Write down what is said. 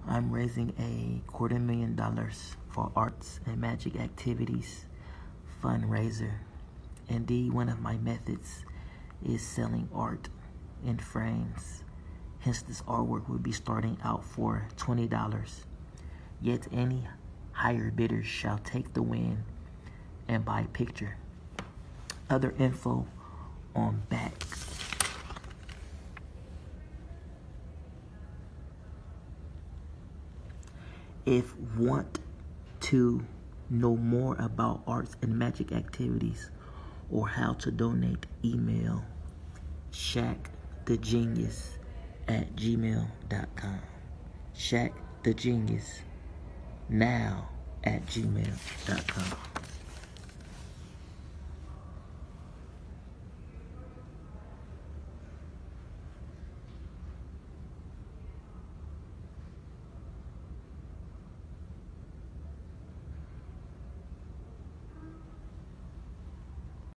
I'm raising a $250,000 for Arts and Magic Activities fundraiser. Indeed, one of my methods is selling art in frames. Hence, this artwork will be starting out for $20. Yet any higher bidders shall take the win and buy a picture. Other info on back. If want to know more about arts and magic activities or how to donate, email shackthegenius@gmail.com. shackthegenius@gmail.com.